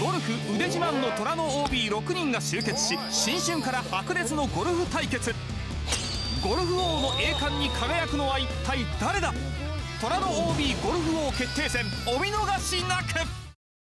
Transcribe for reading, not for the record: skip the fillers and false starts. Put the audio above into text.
ゴルフ腕自慢の虎の OB6 人が集結し、新春から白熱のゴルフ対決。ゴルフ王の栄冠に輝くのは一体誰だ。虎の OB ゴルフ王決定戦、お見逃しなく。